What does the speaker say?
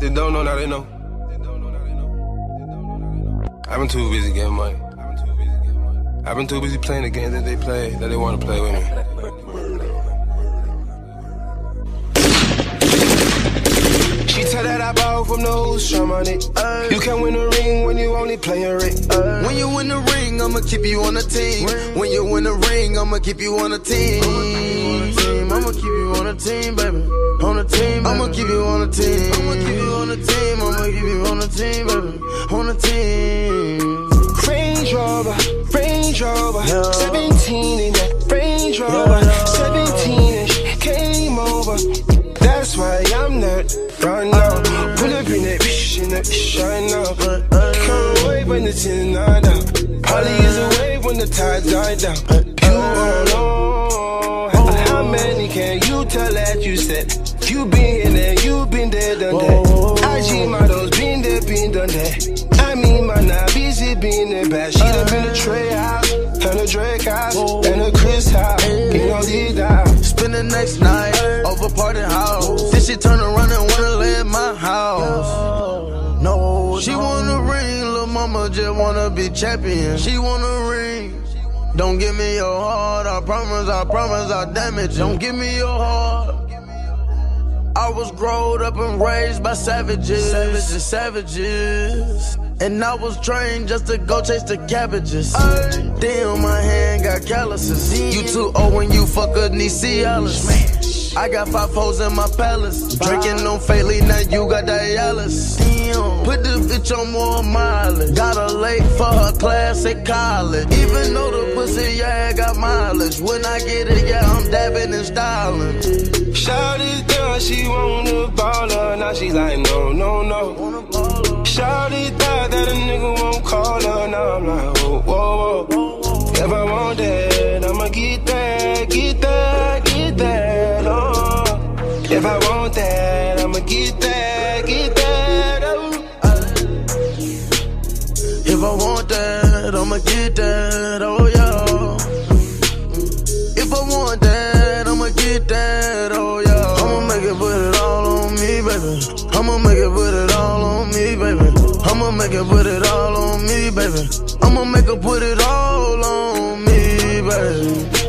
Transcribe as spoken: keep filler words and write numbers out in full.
They don't know, now they know. I've been too busy getting money. I've been too busy playing the game that they play, that they want to play with me. She tell that I bought from the who's strum on it. Uh, you can win a ring when you only play a ring. Uh, when you win the ring, I'ma keep you on the team. When you win the ring, I'ma keep you on the team. I'ma keep you on the team, baby. On the team, I'ma keep you on the team. I'ma keep you on the team. I'ma keep you on the team, baby. On the team. Range Rover, Range Rover, yeah. seventeen in that Range Rover, yeah. seventeen inch came over. That's why I'm not right now. Pull up in that bitch in that shine now. Come away when the tin died down. Holly is away when the tide died down. You all know how many can you tell that you said you been in there, you been there, done that. I G models been there, been done that. I mean my now busy being there bad. She done been a Trey house, and a Drake house, and a Chris house. You know these down. Spend the next night over party house. Then she turn around and wanna lay at my house. No, she wanna ring, little mama just wanna be champion. She wanna ring. Don't give me your heart, I promise, I promise I damage it. Don't give me your heart. I was growed up and raised by savages, savages, savages. And I was trained just to go chase the cabbages. Ay. Damn, my hand got calluses. You too old when you fuck a Cialis. I got five foes in my palace. Drinking on Fairly, now you got dialysis. Damn. Put this bitch on more mileage. Got her late for her class at college. Even though the pussy, yeah, got mileage. When I get it, yeah, I'm dabbing and styling. Shawty thought she want a baller. Now she like, no, no, no. Shawty thought that a nigga won't call her. Now I'm like, whoa, whoa, whoa. If I want that, I'ma get that, get that, get that, oh. If I want that, I'ma get that, get that, oh. If I want that, I'ma get that, oh yeah. If I want that, I'ma get that, oh yeah. I'ma make it put it all on me, baby. I'ma make it put it all on me, baby. I'ma make it put it all on me, baby. I'ma make her put it all on me, baby.